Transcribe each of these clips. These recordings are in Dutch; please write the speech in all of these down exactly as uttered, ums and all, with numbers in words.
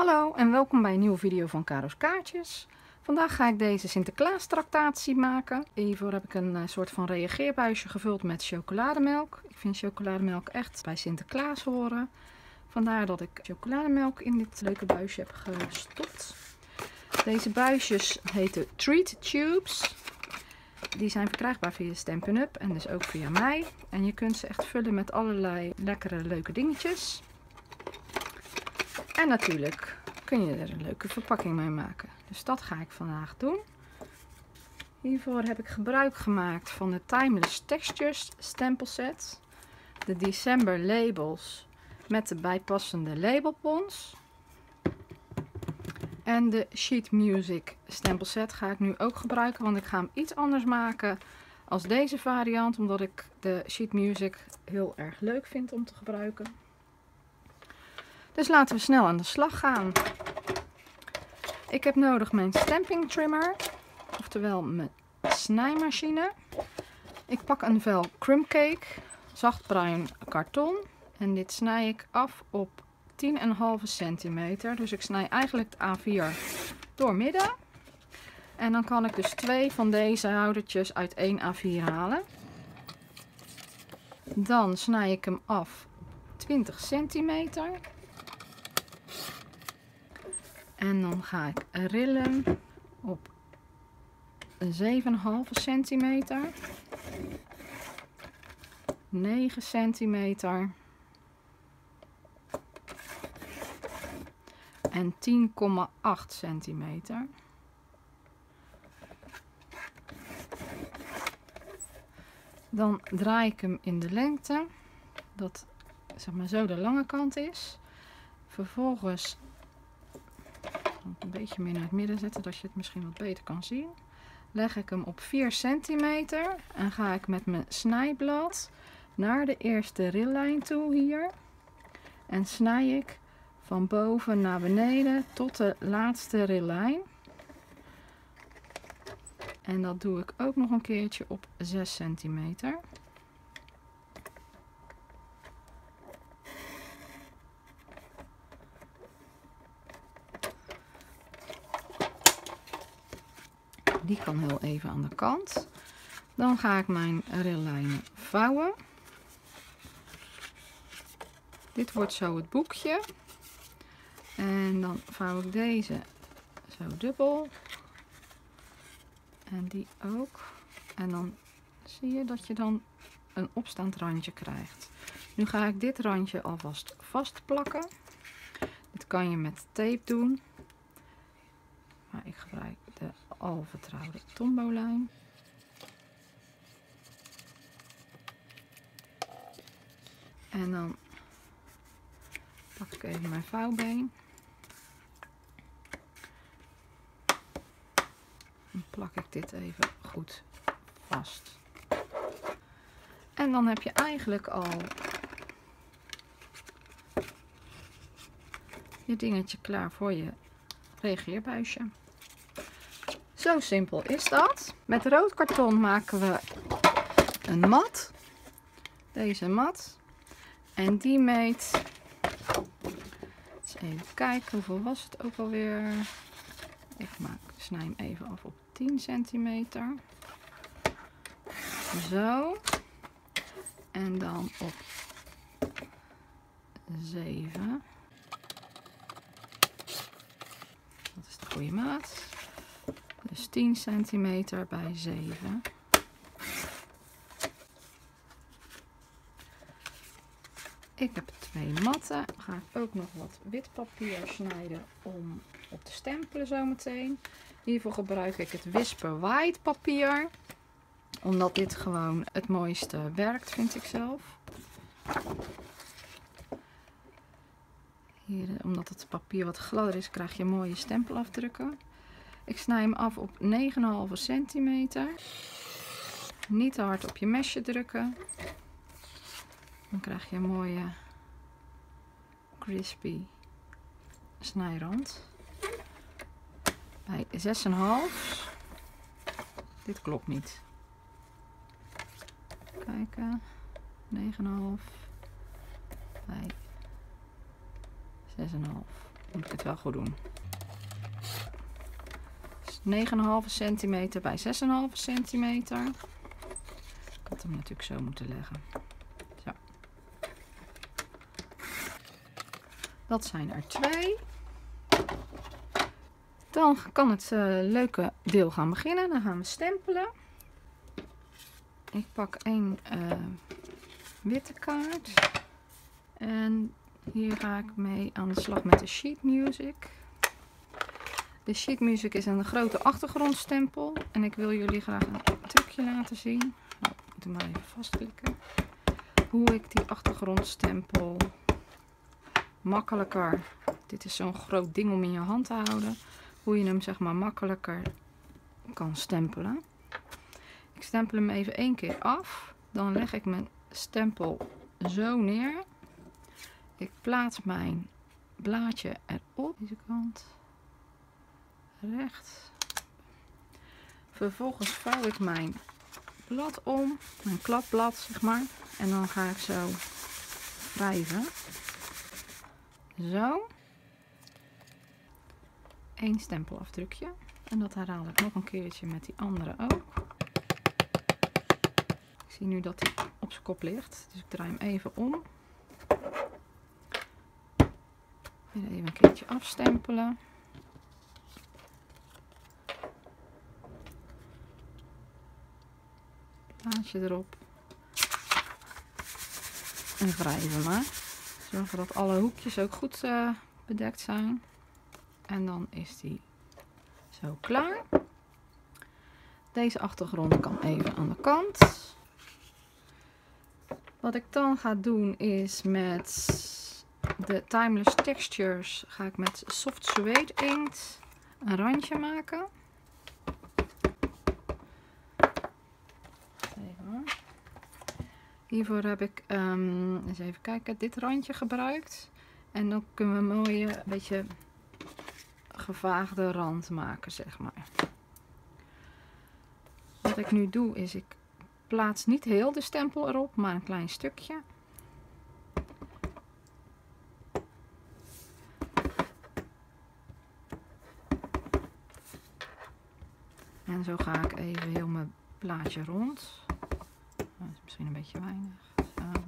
Hallo en welkom bij een nieuwe video van Caro's Kaartjes. Vandaag ga ik deze Sinterklaas tractatie maken. Hiervoor heb ik een uh, soort van reageerbuisje gevuld met chocolademelk. Ik vind chocolademelk echt bij Sinterklaas horen. Vandaar dat ik chocolademelk in dit leuke buisje heb gestopt. Deze buisjes heten Treat Tubes. Die zijn verkrijgbaar via Stampin' Up en dus ook via mij. En je kunt ze echt vullen met allerlei lekkere leuke dingetjes. En natuurlijk kun je er een leuke verpakking mee maken. Dus dat ga ik vandaag doen. Hiervoor heb ik gebruik gemaakt van de Timeless Textures stempelset. De December labels met de bijpassende labelpons. En de Sheet Music stempelset ga ik nu ook gebruiken. Want ik ga hem iets anders maken als deze variant. Omdat ik de Sheet Music heel erg leuk vind om te gebruiken. Dus laten we snel aan de slag gaan. Ik heb nodig mijn stamping trimmer, oftewel mijn snijmachine. Ik pak een vel crumbcake, zachtbruin karton. En dit snij ik af op tien komma vijf centimeter. Dus ik snij eigenlijk het A vier door midden. En dan kan ik dus twee van deze houdertjes uit één A vier halen. Dan snij ik hem af twintig centimeter. En dan ga ik rillen op zeven komma vijf centimeter, negen centimeter en tien komma acht centimeter. Dan draai ik hem in de lengte, dat zeg maar zo de lange kant is. Vervolgens een beetje meer naar het midden zetten, dat je het misschien wat beter kan zien. Leg ik hem op vier centimeter en ga ik met mijn snijblad naar de eerste rillijn toe hier. En snij ik van boven naar beneden tot de laatste rillijn. En dat doe ik ook nog een keertje op zes centimeter. Die kan heel even aan de kant. Dan ga ik mijn rillijnen vouwen. Dit wordt zo het boekje. En dan vouw ik deze zo dubbel. En die ook. En dan zie je dat je dan een opstaand randje krijgt. Nu ga ik dit randje alvast vastplakken. Dit kan je met tape doen. Maar ik gebruik de al vertrouwde Tombow-lijn. En dan pak ik even mijn vouwbeen. Dan plak ik dit even goed vast. En dan heb je eigenlijk al je dingetje klaar voor je reageerbuisje. Zo simpel is dat. Met rood karton maken we een mat. Deze mat. En die meet. Eens even kijken, hoeveel was het ook alweer? Ik maak, snij hem even af op tien centimeter. Zo. En dan op zeven. Dat is de goede maat. Dus tien centimeter bij zeven. Ik heb twee matten. Dan ga ik ook nog wat wit papier snijden om op te stempelen zometeen. Hiervoor gebruik ik het Whisper White papier. Omdat dit gewoon het mooiste werkt, vind ik zelf. Hier, omdat het papier wat gladder is, krijg je mooie stempelafdrukken. Ik snij hem af op negen komma vijf centimeter. Niet te hard op je mesje drukken. Dan krijg je een mooie crispy snijrand. Bij zes komma vijf. Dit klopt niet. Kijken. negen komma vijf. Bij zes komma vijf. Moet ik het wel goed doen. Dus negen komma vijf centimeter bij zes komma vijf centimeter. Ik had hem natuurlijk zo moeten leggen. Zo. Dat zijn er twee. Dan kan het uh, leuke deel gaan beginnen. Dan gaan we stempelen. Ik pak één uh, witte kaart. En hier ga ik mee aan de slag met de sheet music. De sheet music is een grote achtergrondstempel. En ik wil jullie graag een trucje laten zien. Nou, ik moet hem maar even vastklikken. Hoe ik die achtergrondstempel makkelijker... Dit is zo'n groot ding om in je hand te houden. Hoe je hem zeg maar makkelijker kan stempelen. Ik stempel hem even één keer af. Dan leg ik mijn stempel zo neer. Ik plaats mijn blaadje erop. Deze kant. Recht. Vervolgens vouw ik mijn blad om. Mijn klapblad zeg maar. En dan ga ik zo wrijven. Zo. Eén stempelafdrukje. En dat herhaal ik nog een keertje met die andere ook. Ik zie nu dat hij op zijn kop ligt. Dus ik draai hem even om. Weer even een keertje afstempelen. Plaatje erop. En wrijven maar. Zorgen dat alle hoekjes ook goed uh, bedekt zijn. En dan is die zo klaar. Deze achtergrond kan even aan de kant. Wat ik dan ga doen is met de Timeless Textures ga ik met Soft Suede Inkt een randje maken. Even hoor. Hiervoor heb ik um, eens even kijken, dit randje gebruikt. En dan kunnen we een mooie, een beetje gevaagde rand maken, zeg maar. Wat ik nu doe is, ik plaats niet heel de stempel erop, maar een klein stukje. En zo ga ik even heel mijn plaatje rond. Dat is misschien een beetje weinig. Zo.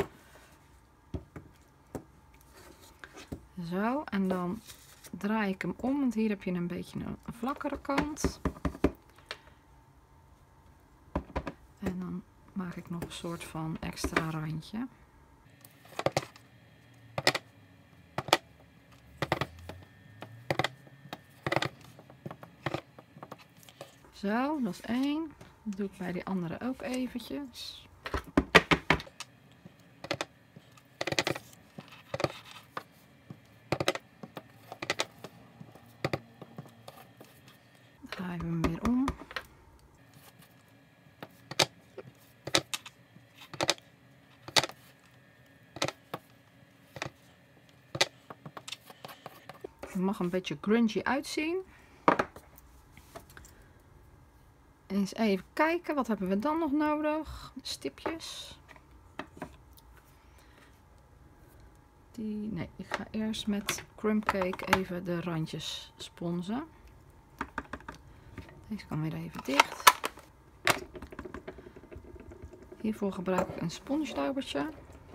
Zo, en dan draai ik hem om, want hier heb je een beetje een vlakkere kant. En dan maak ik nog een soort van extra randje. Zo, dat is één. Dat doe ik bij die andere ook eventjes. Draaien we hem weer om. Het mag een beetje grungy uitzien. Eens even kijken, wat hebben we dan nog nodig? Stipjes. Die, nee, ik ga eerst met Crumb Cake even de randjes sponsen. Deze kan weer even dicht. Hiervoor gebruik ik een sponsdaubertje.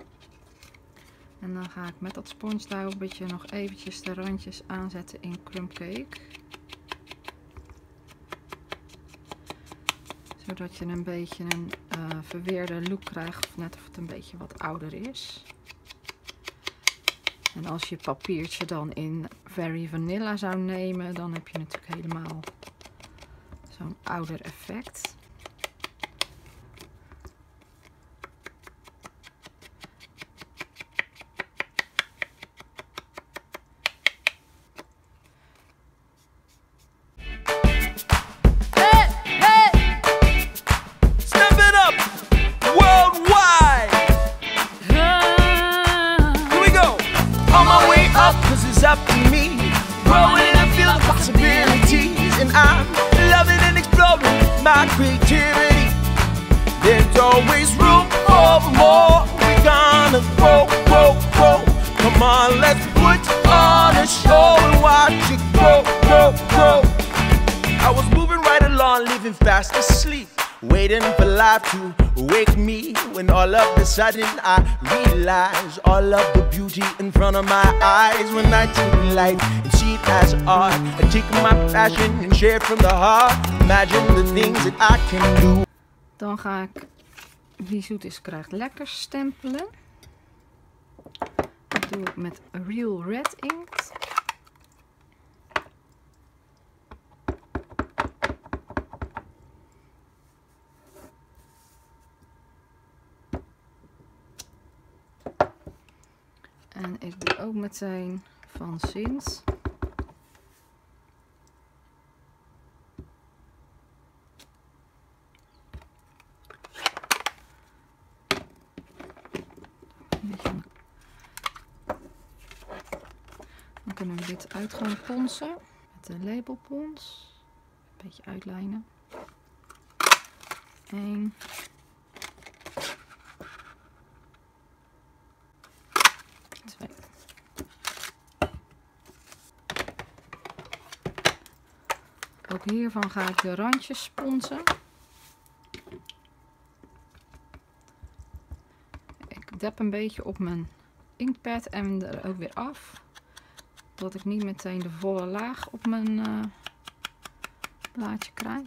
En dan ga ik met dat sponsdaubertje nog eventjes de randjes aanzetten in Crumb Cake. Zodat je een beetje een uh, verweerde look krijgt, of net of het een beetje wat ouder is. En als je papiertje dan in Very Vanilla zou nemen, dan heb je natuurlijk helemaal zo'n ouder effect. Up to me, growing in a field of possibilities, and I'm loving and exploring my creativity. There's always room for more. We're gonna grow, grow, grow. Come on, let's put on a show and watch it grow, grow, grow. I was moving right along, living fast asleep, waiting for life to wake me, when all of a sudden I realized all of the beauty in front of my eyes. When I take light and see it as art, I take my passion and share it from the heart. Imagine the things that I can do. Dan ga ik Wie zoet is krijgt lekker stempelen. Dat doe ik met Real Red Inkt. En ik doe ook meteen van Sint. Dan kunnen we dit uit gaan ponsen met de labelpons. Een beetje uitlijnen. Eén. Twee. Ook hiervan ga ik de randjes ponsen. Ik dep een beetje op mijn inkpad en er ook weer af. Dat ik niet meteen de volle laag op mijn uh, blaadje krijg.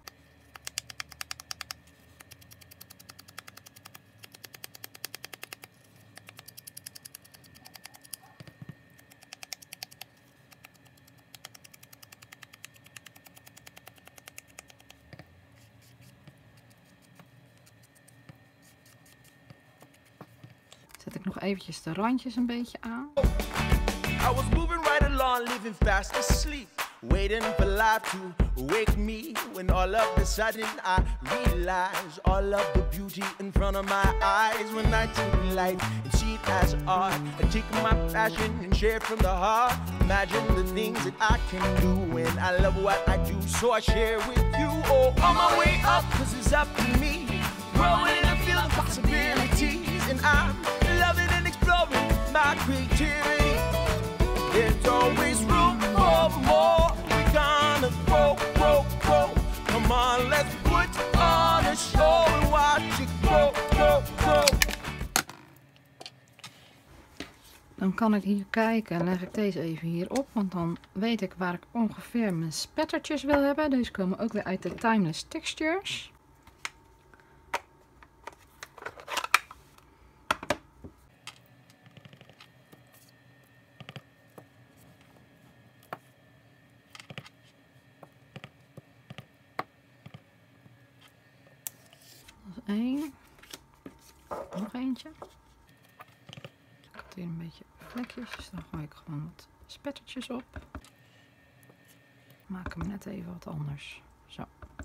Zet ik nog eventjes de randjes een beetje aan. I was moving right along, living fast asleep, waiting for life to wake me, when all of a sudden I realized all of the beauty in front of my eyes. When I take light and see it as art, I take my passion and share it from the heart. Imagine the things that I can do, and I love what I do, so I share with you. Oh, on my way up, cause it's up to me, growing in a field of possibilities, and I'm loving and exploring my creativity. There's always room for more. We're gonna grow, grow, grow. Come on, let's put on a show and watch it grow, grow, grow. Dan kan ik hier kijken en leg ik deze even hierop, want dan weet ik waar ik ongeveer mijn spettertjes wil hebben. Deze komen ook weer uit de Timeless Textures. Eén. Nog eentje. Ik had hier een beetje vlekjes, dus dan gooi ik gewoon wat spettertjes op. Maak hem net even wat anders. Zo.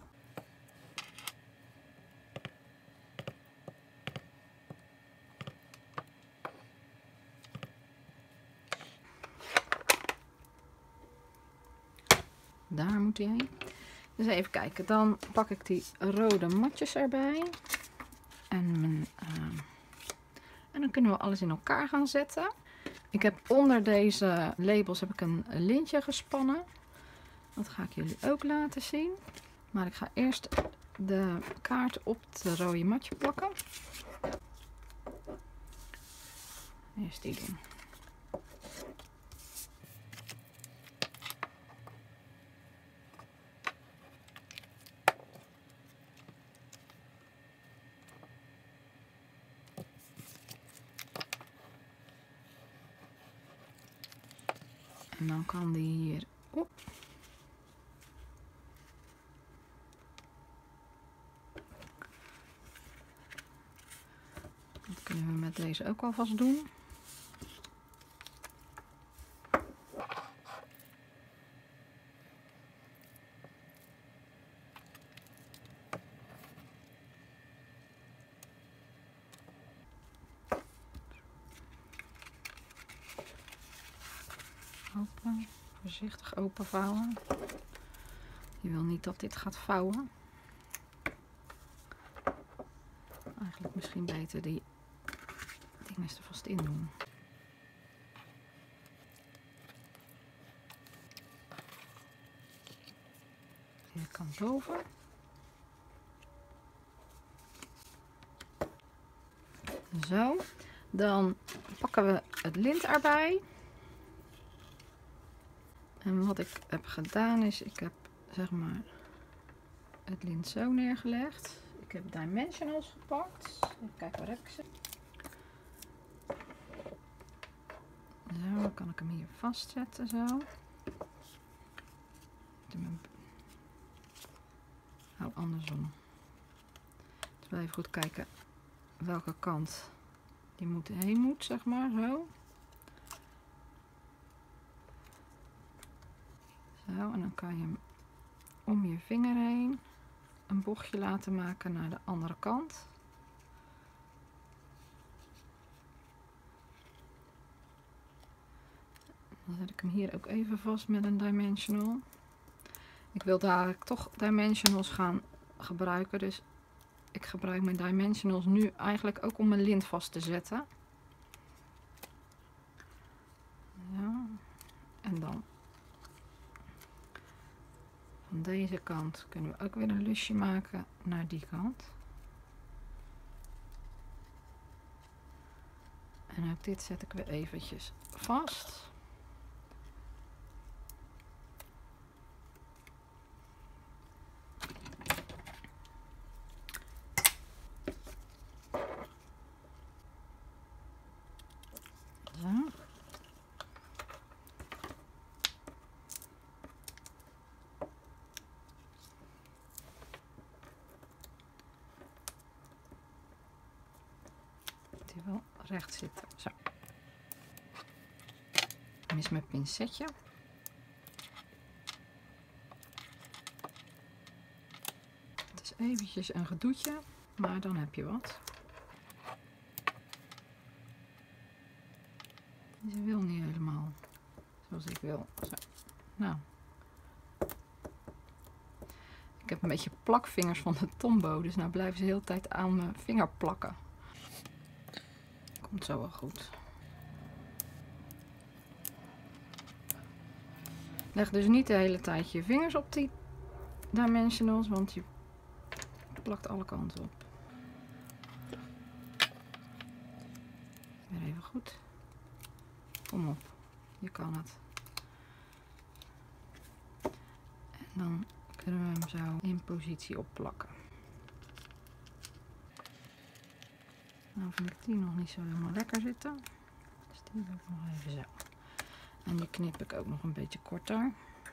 Daar moet hij heen. Dus even kijken, dan pak ik die rode matjes erbij. En, mijn, uh, en dan kunnen we alles in elkaar gaan zetten. Ik heb onder deze labels heb ik een lintje gespannen. Dat ga ik jullie ook laten zien. Maar ik ga eerst de kaart op het rode matje plakken. Eerst die doen. En dan kan die hier op. Dat kunnen we met deze ook alvast doen. Open, voorzichtig open vouwen. Je wil niet dat dit gaat vouwen. Eigenlijk misschien beter die dingen er vast in doen. verkeerde kant boven. Zo. Dan pakken we het lint erbij. En wat ik heb gedaan is, ik heb zeg maar het lint zo neergelegd. Ik heb dimensionals gepakt. Even kijken waar heb ik ze. Zo, dan kan ik hem hier vastzetten zo. Nou, andersom. Dus wel even goed kijken welke kant die moet heen moet, zeg maar, zo. Zo, en dan kan je hem om je vinger heen een bochtje laten maken naar de andere kant. Dan zet ik hem hier ook even vast met een dimensional. Ik wil daar toch dimensionals gaan gebruiken, dus ik gebruik mijn dimensionals nu eigenlijk ook om mijn lint vast te zetten. Zo. En dan van deze kant kunnen we ook weer een lusje maken naar die kant. En ook dit zet ik weer eventjes vast. Zo. Die wel recht zitten. Zo. Dan is mijn pincetje. Het is eventjes een gedoetje, maar dan heb je wat. Ze wil niet helemaal zoals ik wil. Zo. Nou. Ik heb een beetje plakvingers van de Tombow, dus nou blijven ze de hele tijd aan mijn vinger plakken. Komt zo wel goed. Leg dus niet de hele tijd je vingers op die dimensionals, want je plakt alle kanten op. Weer even goed. Kom op, je kan het. En dan kunnen we hem zo in positie opplakken. Nou vind ik die nog niet zo helemaal lekker zitten. Dus die wil ik nog even zo. En die knip ik ook nog een beetje korter.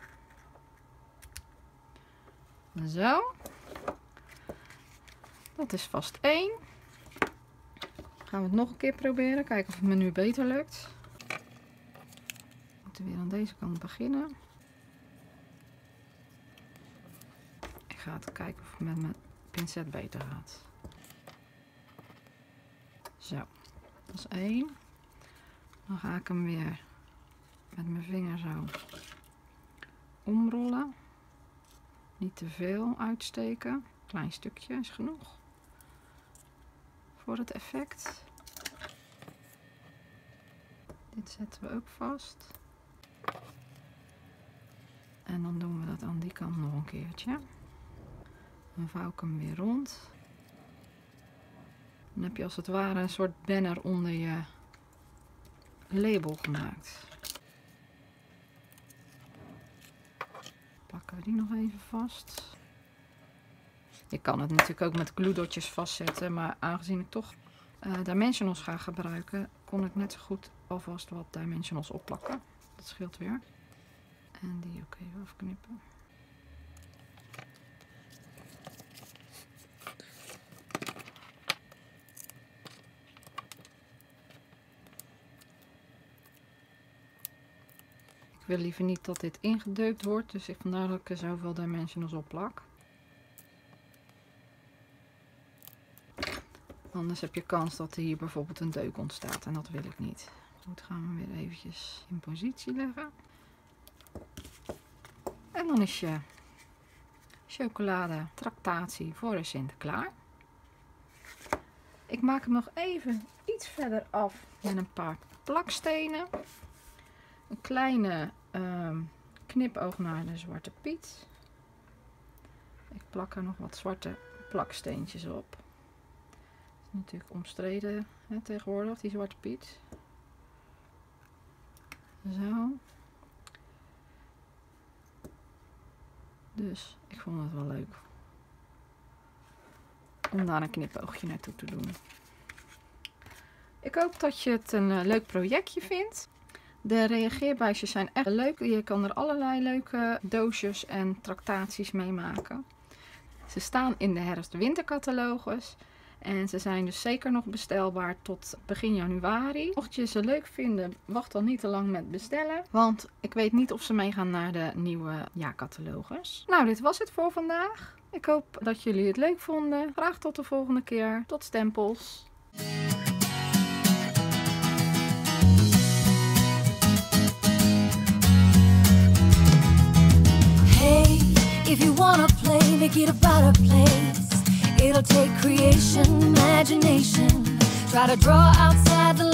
Zo. Dat is vast één. Gaan we het nog een keer proberen. Kijken of het me nu beter lukt. We moeten weer aan deze kant beginnen. Ik ga het kijken of het met mijn pincet beter gaat. Zo, dat is één. Dan ga ik hem weer met mijn vinger zo omrollen. Niet te veel uitsteken. Klein stukje is genoeg voor het effect. Dit zetten we ook vast. En dan doen we dat aan die kant nog een keertje. Dan vouw ik hem weer rond. Dan heb je als het ware een soort banner onder je label gemaakt. Plakken we die nog even vast. Je kan het natuurlijk ook met glue-dotjes vastzetten, maar aangezien ik toch uh, dimensionals ga gebruiken, kon ik net zo goed alvast wat dimensionals opplakken. Dat scheelt weer. En die ook even afknippen. Ik wil liever niet dat dit ingedeukt wordt, dus ik vandaar dat ik er zoveel dimensionals op plak. Anders heb je kans dat er hier bijvoorbeeld een deuk ontstaat en dat wil ik niet. Goed, gaan we weer eventjes in positie leggen. En dan is je chocolade tractatie voor de Sint klaar. Ik maak hem nog even iets verder af met een paar plakstenen. Een kleine uh, knipoog naar de Zwarte Piet. plak er nog wat zwarte plaksteentjes op. Het is natuurlijk omstreden, hè, tegenwoordig, die Zwarte Piet. Zo. Dus ik vond het wel leuk om daar een knipoogje naartoe te doen. Ik hoop dat je het een uh, leuk projectje vindt. De reageerbuisjes zijn echt leuk. Je kan er allerlei leuke doosjes en tractaties mee maken. Ze staan in de herfst-wintercatalogus. En ze zijn dus zeker nog bestelbaar tot begin januari. Mocht je ze leuk vinden, wacht dan niet te lang met bestellen. Want ik weet niet of ze meegaan naar de nieuwe jaarcatalogus. Nou, dit was het voor vandaag. Ik hoop dat jullie het leuk vonden. Graag tot de volgende keer. Tot stempels. Hey, if you wanna play, make it about a place. It'll take creation, imagination. Try to draw outside the